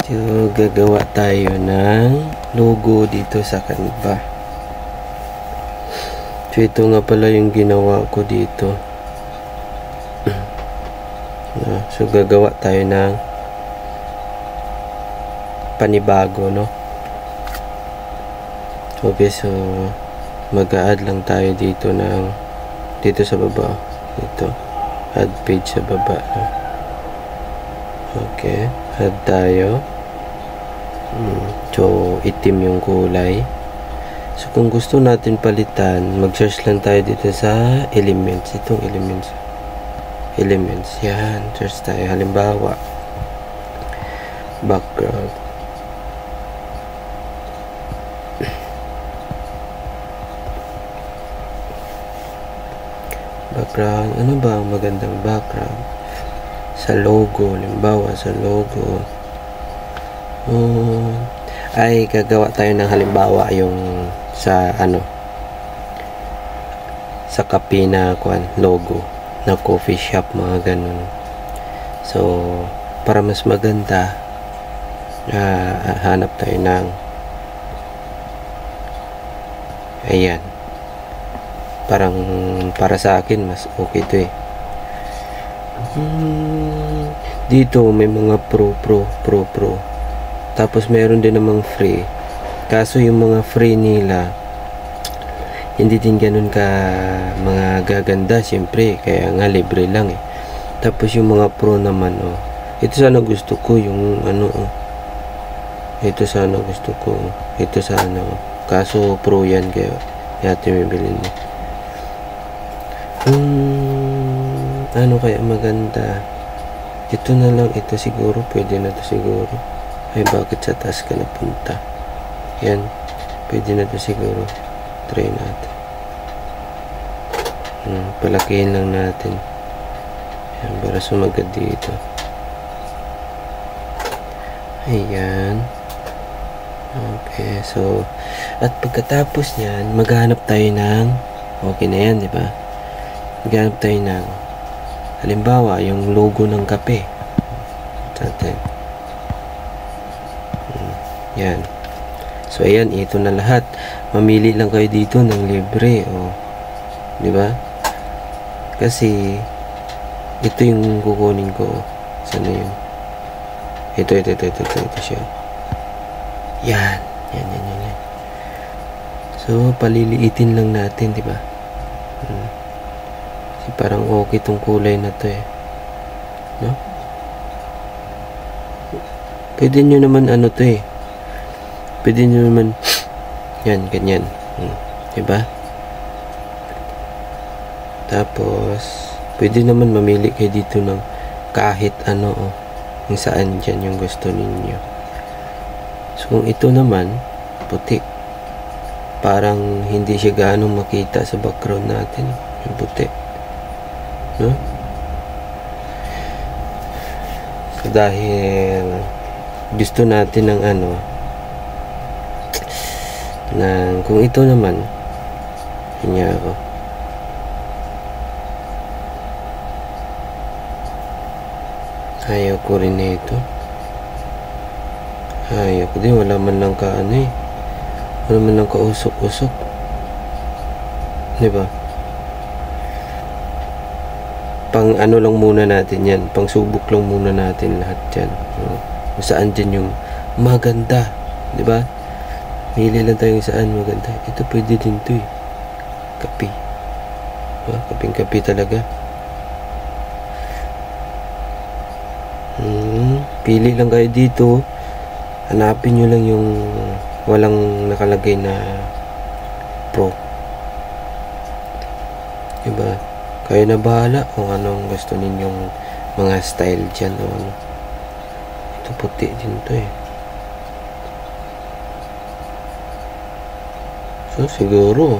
So, gagawa tayo ng logo dito sa Canva. So, ito nga pala yung ginawa ko dito. So, gagawa tayo ng panibago, no? Okay, so mag-a-add lang tayo dito sa baba. Dito. Add page sa baba, no? Okay, add tayo. So, itim yung kulay. So, kung gusto natin palitan, mag-search lang tayo dito sa elements. Itong elements. Yan. Search tayo. Halimbawa, background. Background. Ano ba ang magandang background? Sa logo. Halimbawa, sa logo. Ay gagawa tayo ng halimbawa yung sa sa kape na logo na coffee shop, mga ganun. So para mas maganda, hanap tayo ng ayan, parang para sa akin mas okay to eh. Dito may mga pro. Tapos meron din namang free. Kaso yung mga free nila hindi din ganun ka mga gaganda, siyempre, kaya nga libre lang eh. Tapos yung mga pro naman, ito sana gusto ko, yung ito sana gusto ko, ito sana, kaso pro yan, kaya natin bibilin mo. Ano kaya maganda? Ito na lang, ito siguro, pwede na to siguro. Ay, bakit sa taas ka napunta? Yan. Pwede na to siguro. Try natin. Palakihin lang natin. Yan, para sumagad dito. Ayan. Okay, so, at pagkatapos niyan, maghanap tayo ng, okay na yan, di ba? Maghanap tayo ng, halimbawa, yung logo ng kape. Natin. Yan. So ayan, ito na lahat. Mamili lang kayo dito ng libre, di ba? Kasi ito yung kukunin ko. Sana yun? Ito siya. Yan. So paliliitin lang natin, di ba? Kasi parang okay tong kulay na to eh. No? Pwede nyo naman to eh. Pwede nyo naman yan, ganyan. Diba? Tapos pwede naman mamili kayo dito ng kahit kung saan dyan yung gusto ninyo. So kung ito naman puti, parang hindi siya gaano makita sa background natin yung puti, no? So dahil gusto natin ng kung ito naman, kanya ako. Ayaw ko rin na ito. Ayaw ko din, wala man lang wala man lang kausok-usok. Diba? Pang lang muna natin yan, pang subok lang muna natin lahat yan. Kung saan dyan yung maganda, diba? Hili lang tayo saan maganda. Ito pwede din to eh. Kape. Kaping-kape talaga. Pili lang kayo dito. Hanapin nyo lang yung walang nakalagay na pro. Diba? Kayo na bahala kung anong gusto ninyong mga style dyan o ano. Ito puti din to eh. So, siguro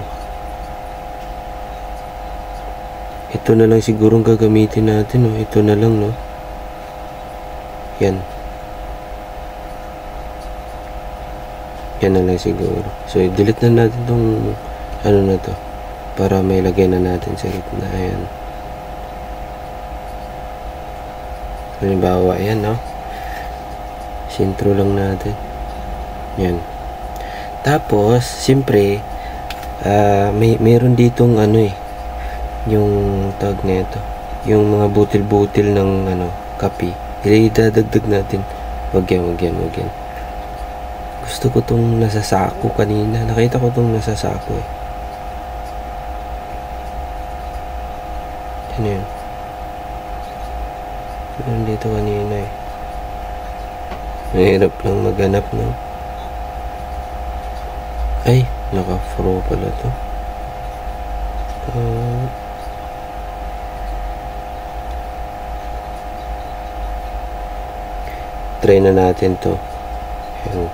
ito na lang siguro ang gagamitin natin, no? Ito na lang, no? Yan. Yan na lang siguro. So, delete na natin tong na to para may lagay na natin sa gitna. Ayan. Halimbawa, yan, no? Sintro lang natin. Yan. Tapos, siyempre, meron ditong ano yung tawag na ito. Yung mga butil-butil ng kape. Idadagdag natin. Wag yan. Gusto ko tong nasa sako kanina. Nakita ko tong nasa sako Ano yun? Meron dito kanina Mahirap lang maghanap, no? Ay, naka-fro pala to. Try na natin to. Ayan.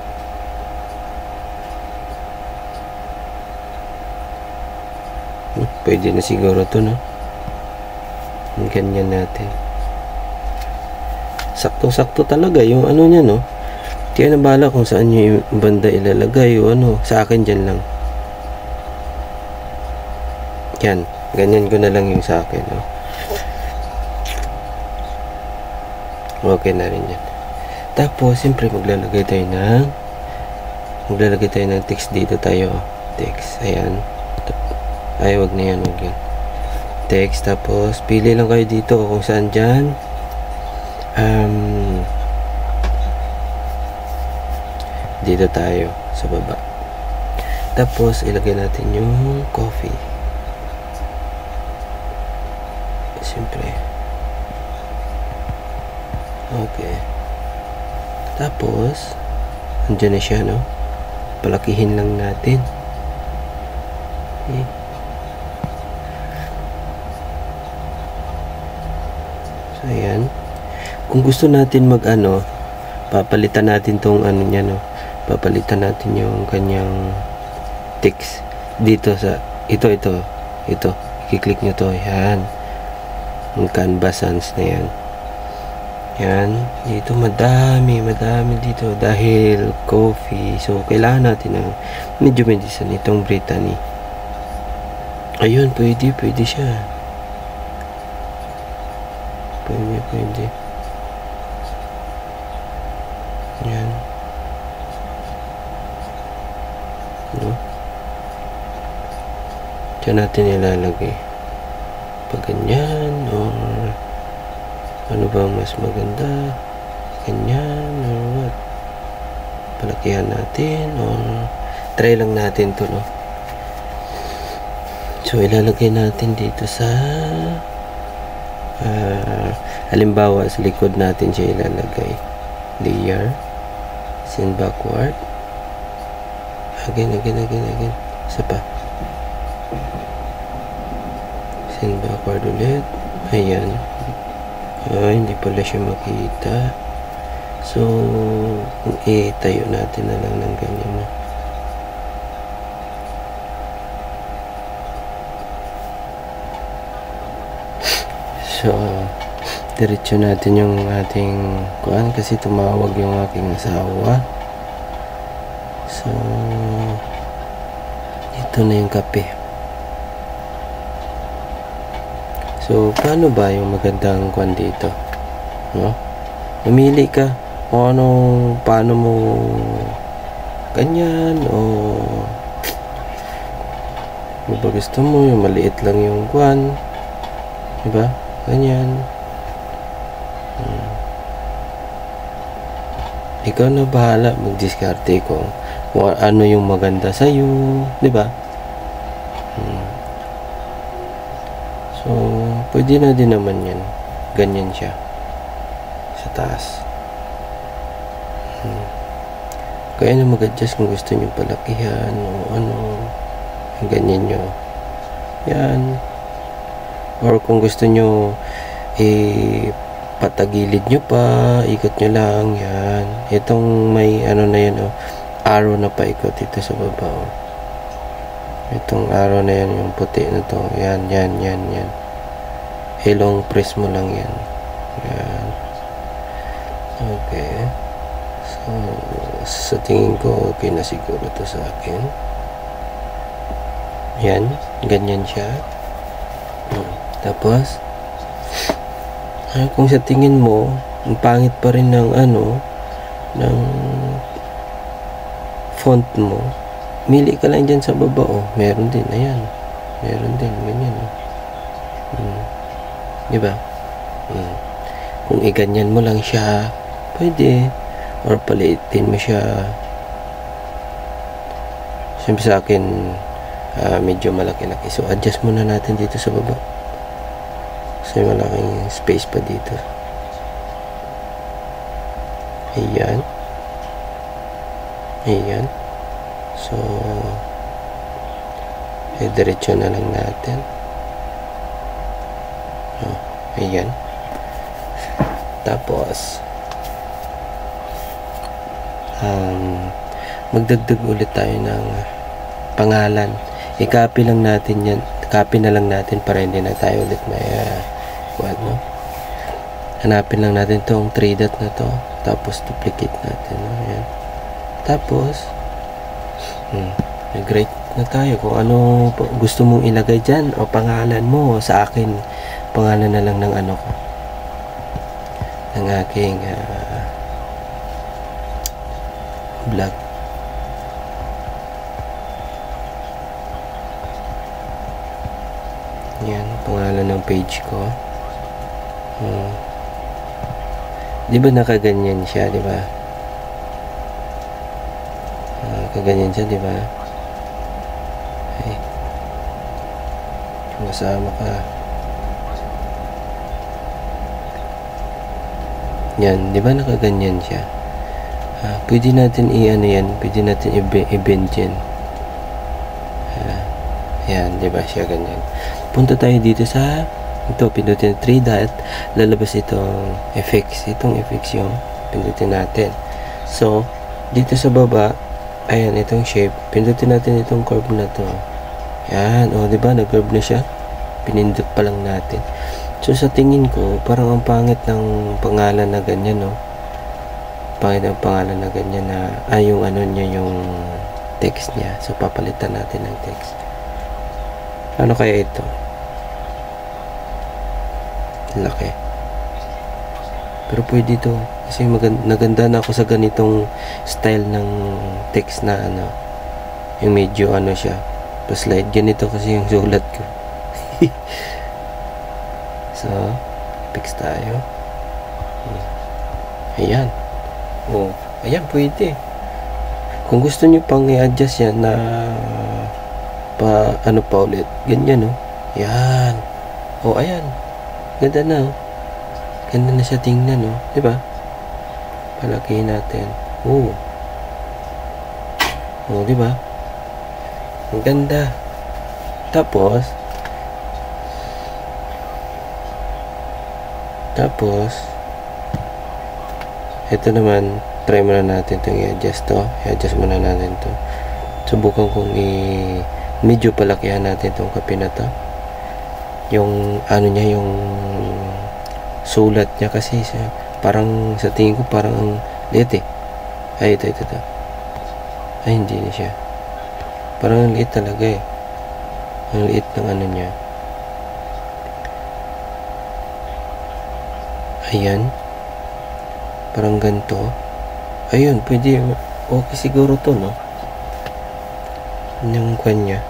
Pwede na siguro to, no? Ganyan natin. Sakto-sakto talaga yung niya, no? Kaya na bahala kung saan nyo yung banda ilalagay o sa akin dyan lang. Yan. Ganyan ko na lang yung sa akin, no? Okay na rin yan. Tapos, siyempre maglalagay tayo ng text dito tayo. Text. Ayan. Ay, wag na yan. Wag yan. Text. Tapos, pili lang kayo dito kung saan dyan. Dito tayo sa baba. Tapos, ilagay natin yung coffee. Siyempre. Okay. Tapos, andyan na siya, no? Palakihin lang natin. Okay. So, ayan. Kung gusto natin papalitan natin tong niya, no? Papalitan natin yung kanyang text dito sa ito. I-click nyo to. Yan. Yung canvas sans na yan. Yan. Dito madami dito dahil coffee. So, kailangan natin ng medyo medisan itong Brittany. Ayun, pwede siya. Pwede. Yan. No? Diyan natin ilalagay. Pag ganyan, or ano ba mas maganda? Ganyan, or what? Palakihan natin, or try lang natin to, no? So, ilalagay natin dito sa halimbawa, sa likod natin siya ilalagay. Layer. Send backward. Again. Isa pa. Send backward ulit. Ayan. Hindi pala siya makita. So, kung tayo natin na lang ng ganyan, no? So, diretso natin yung ating kuan kasi tumawag yung aking asawa. So, ito na yung kape. So, paano ba yung magandang kuan dito? No? Mamili ka kung paano mo ganyan o ano ba gusto mo, yung maliit lang yung kuan, diba? Ganyan. Ikaw na bahala mag-diskarte kung ano yung maganda sa'yo, diba? So, pwede na din naman yan. Ganyan siya sa taas. Kaya na mag-adjust kung gusto nyo palakihan o ganyan nyo. Yan. Or kung gusto nyo patagilid nyo pa, ikot nyo lang. Yan. Itong may na yan, arrow na paikot dito sa baba. Itong arrow na yan, yung puti na to. Yan. Long press mo lang yan. Yan. Okay. So, sa tingin ko, okay na siguro to sa akin. Yan. Ganyan siya. Tapos, kung sa tingin mo, ang pangit pa rin ng ng font mo, mili ka lang dyan sa baba, oh. Meron din, ayan. Meron din, ganyan, oh. Diba? Kung iganyan mo lang siya, pwede. Or palitin mo siya. Siyempre sa akin, medyo malaki-laki. So, adjust muna natin dito sa baba. Kasi malaking space pa dito. Ayan. Ayan. So, diretso na lang natin. Ayan. Tapos, magdagdag ulit tayo ng pangalan. I-copy lang natin yan. Copy na lang natin para hindi na tayo ulit may no? Hanapin lang natin tong 3 dot na to. Tapos duplicate natin. No? Ayan. Tapos, nag-write na tayo kung ano gusto mong ilagay dyan o pangalan mo. Sa akin, pangalan na lang ng ano ko. Ng aking vlog. Yan, pangalan ng page ko. Di ba nakaganyan siya, di ba? Kaganyan siya, di ba? Ay. Masama ka. Yan, di ba nakaganyan siya? Pwede natin i-ano yan, pwede natin i-bend yan. Yan, di ba siya ganyan. Punta tayo dito sa ito, pindutin 3 dot, lalabas itong effects. Itong effects yung pindutin natin. So, dito sa baba, ayan, itong shape, pindutin natin itong curve na to. Yan, o, di ba, nag-curve na siya. Pinindot pa lang natin. So, sa tingin ko, parang ang pangit ng pangalan na ganyan, no? Pangit ang pangalan na ganyan na, yung ano niya, yung text niya. So, papalitan natin ng text. Ano kaya ito? Laki. Pero pwede ito. Kasi naganda na ako sa ganitong style ng text na ano. Yung medyo ano siya. Pa-slide. Ganito kasi yung sulat ko. So, fix tayo. Ayan. Oh, ayan, pwede. Kung gusto nyo pang i-adjust yan na ano pa ulit. Ganyan, no? Ayan. Oh, ayan. Ganda na, oh. Ganda na siya tingnan, no? Diba? Palakihin natin. Oh. Oh, diba? Ang ganda. Tapos, ito naman, try muna natin itong i-adjust to. I-adjust muna natin to. Subukan kong medyo palakihan natin itong kape na to. Yung ano niya, yung sulat niya kasi parang sa tingin ko parang ang liit eh. Ay, ito. Ay, hindi na siya. Parang ang liit talaga eh. Ang liit ng ano niya. Ayan. Parang ganito. Ayun, pwede. Okay siguro to, no? Yung kwan niya.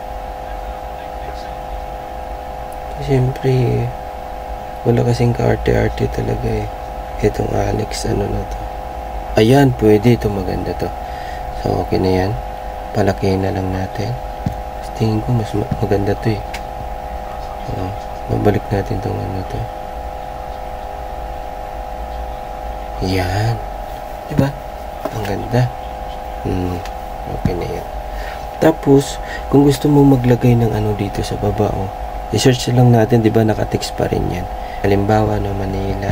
Siyempre, wala kasing ka-arte-arte talaga eh. Itong Alex, ano na to. Ayan, pwede ito. Maganda to. So, okay na yan. Palakihin na lang natin. Tingin ko, mas maganda to eh. Babalik natin itong ano to. Yan. Diba? Ang ganda. Okay na yan. Tapos, kung gusto mo maglagay ng ano dito sa baba, oh, i-search lang natin, diba? Naka-text pa rin yan. Halimbawa, no, Manila.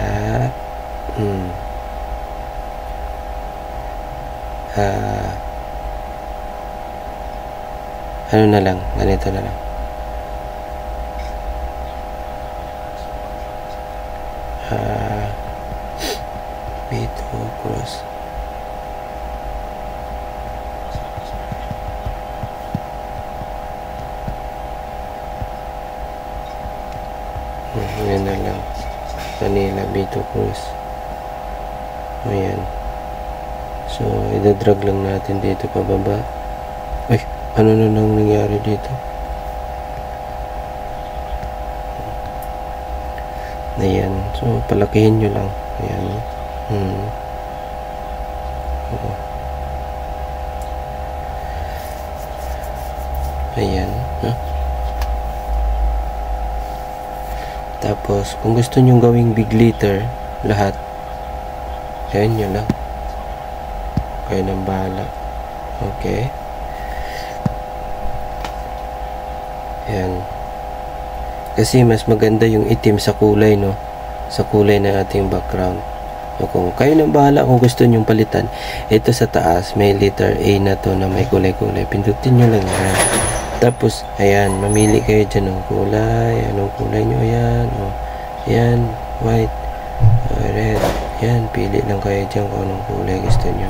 Ano na lang? Ganito na lang. Dito, cross. Yan na lang. Manila, Bito Cruz. Ayan. So, idadrag lang natin dito pababa. Ay, ano na nang nangyari dito? Ayan. So, palakihin nyo lang. Ayan. Oo. Ayan. Tapos, kung gusto nyo gawing big letter, lahat, ayan nyo lang. Kayo nang bahala. Okay. Ayan. Kasi mas maganda yung itim sa kulay, no? Sa kulay ng ating background. O kung kayo nang bahala kung gusto nyong palitan, ito sa taas, may letter A na to na may kulay-kulay. Pindutin nyo lang yan. Tapos, ayan, mamili kayo dyan ng kulay. Anong kulay nyo? Ayan. O, ayan, white, red. Ayan, pili lang kayo dyan kung anong kulay gusto nyo.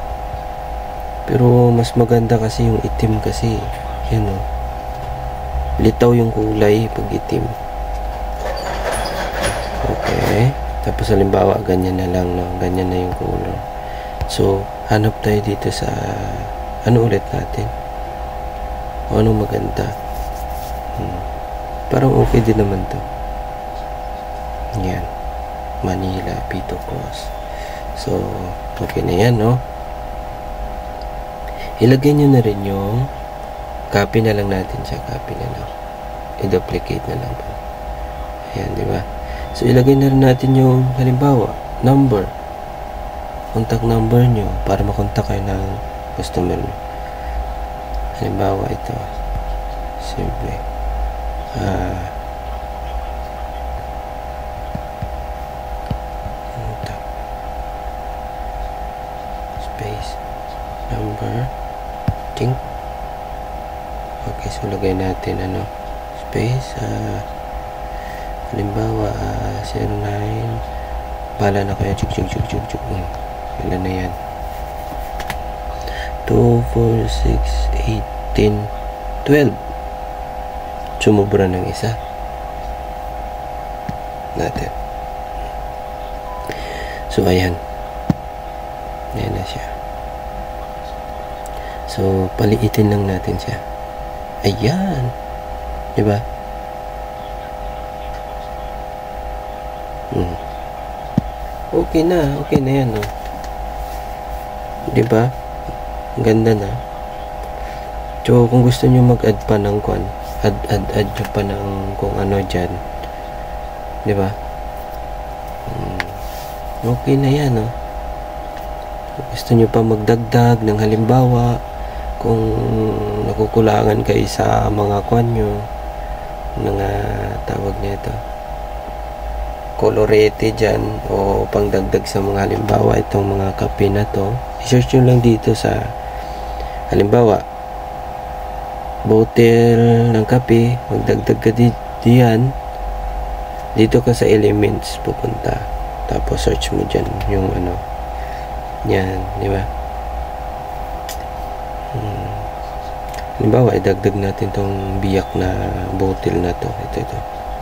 Pero, mas maganda kasi yung itim kasi. Ayan, o. Litaw yung kulay pag itim. Okay. Tapos, halimbawa, ganyan na lang, no? Ganyan na yung color. So, hanap tayo dito sa, ano ulit natin? O anong maganda? Parang okay din naman to. Yan. Manila, Pito Cross. So, okay na yan, no? Ilagay nyo na rin yung copy na lang natin siya. Copy na lang. I-duplicate na lang. Ayan, di ba? So, ilagay na rin natin yung, halimbawa, number. Contact number nyo para makontak kayo ng customer nyo. Halimbawa ito, simple, space, number, ting. Okay, so lagay natin ano, space, halimbawa 09, bala na kayo, chuk. Ilan na yan? 2, 4, 6, 8, 10, 12. Sumubra ng isa natin. So, ayan. Ayan na siya. So, paliitin lang natin siya. Ayan. Diba? Okay na yan, no? Diba? Ganda na. So, kung gusto nyo mag-add pa ng add nyo pa ng kung ano dyan. Diba? Okay na yan, no? Kung gusto nyo pa magdagdag ng halimbawa, kung nakukulangan kayo sa mga nyo, mga tawag nito, colorete dyan, o pangdagdag sa mga halimbawa, itong mga kape na to, i-search nyo lang dito sa halimbawa, bottle ng kape, magdagdag ka diyan, dito ka sa elements pupunta, tapos search mo dyan yung ano, yan, di ba? Halimbawa, idagdag natin tong biyak na bottle na to, ito.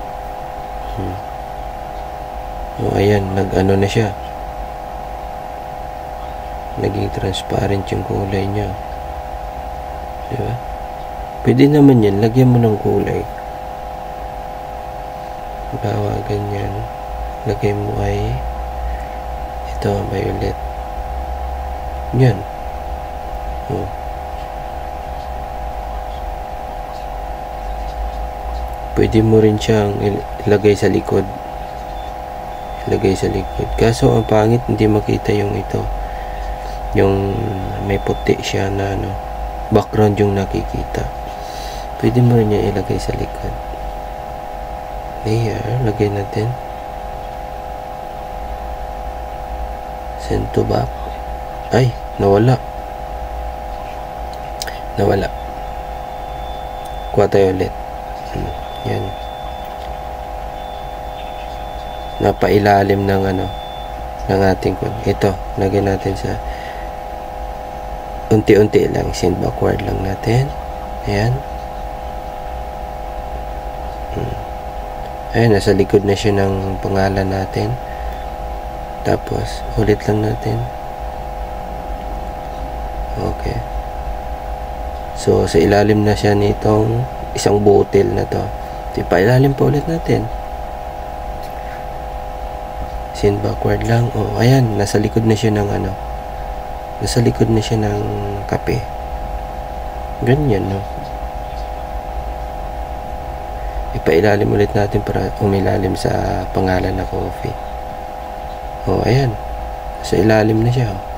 O, ayan, nag-ano na siya, naging transparent yung kulay niya. Diba? Pwede naman yan, lagyan mo ng kulay. Bawa, ganyan. Lagay mo ay ito, violet. Yan. O. Pwede mo rin siyang ilagay sa likod. Kaso, ang pangit, hindi makita yung ito. Yung may puti siya na ano, background yung nakikita. Pwede mo rin niya ilagay sa likod. Layer, lagay natin. Send to back. Ay, nawala. Kuha tayo ulit. Yan. Napailalim ng ano, ng ating code. Ito, lagay natin sa unti-unti lang, send backward lang natin. Ayan. Ayan, nasa likod na siya ng pangalan natin. Tapos, ulit lang natin. Okay. So, sa ilalim na siya nitong isang bottle na to. Ipailalim pa ulit natin. Send backward lang. O, ayan. Nasa likod na siya ng ano. Nasa likod na siya ng kape. Ganyan, no? Ipailalim ulit natin para umilalim sa pangalan na coffee. O, ayan. Sa ilalim na siya, oh.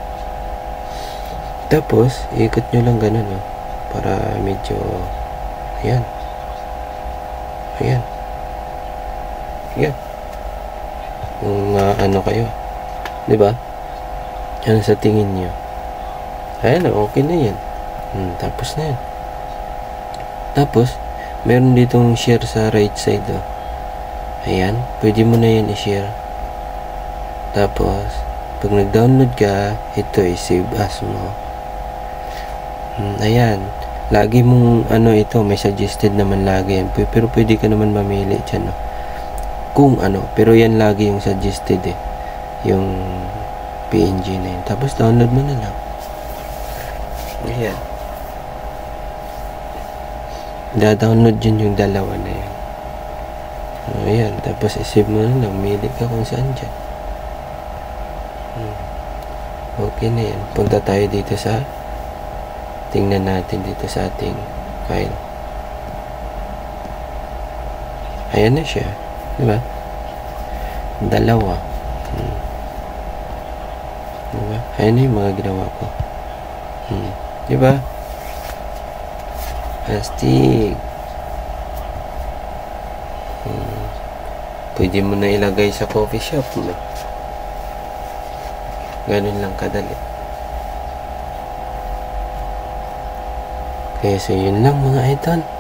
Tapos, ikot nyo lang ganun, oh. Para medyo, ayan. Ayan. Ayan. Kung ano kayo. Diba? Ano sa tingin nyo? Ayan, okay na yan. Tapos na yan. Tapos, meron ditong share sa right side, oh. Ayan. Pwede mo na yan i-share. Tapos, pag nag-download ka, ito i-save as mo. Ayan. Lagi mong ano ito, may suggested naman lagi yan. Pero pwede ka naman mamili dyan, no? Kung ano, pero yan lagi yung suggested eh. Yung PNG na yun. Tapos download mo na lang. Ayan. Da-download dyan yung dalawa na yan. Ayan. Tapos i-save mo na lang. Mili ka kung saan dyan. Okay na yan. Punta tayo dito sa tingnan natin dito sa ating file. Ayan na siya. Diba? Dalawa. Diba? Ayan na yung mga ginawa ko. Diba? Astig. Pwede mo na ilagay sa coffee shop. Ganun lang kadali. Okay, so yun lang mga idol.